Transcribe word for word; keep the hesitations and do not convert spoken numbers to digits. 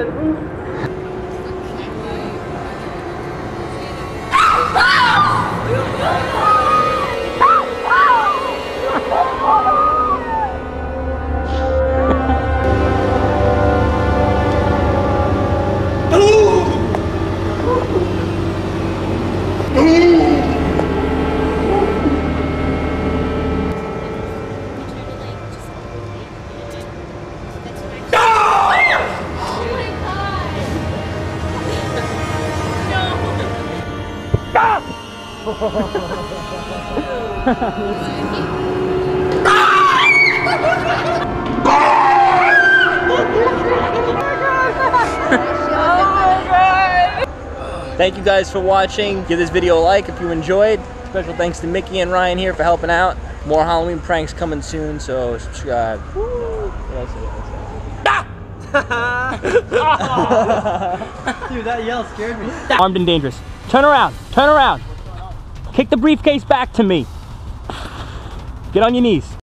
the roof. Thank you guys for watching. Give this video a like if you enjoyed. Special thanks to Mickey and Ryan here for helping out. More Halloween pranks coming soon, so subscribe. Woo! Dude, that yell scared me. Armed and dangerous. Turn around, turn around. Kick the briefcase back to me. Get on your knees.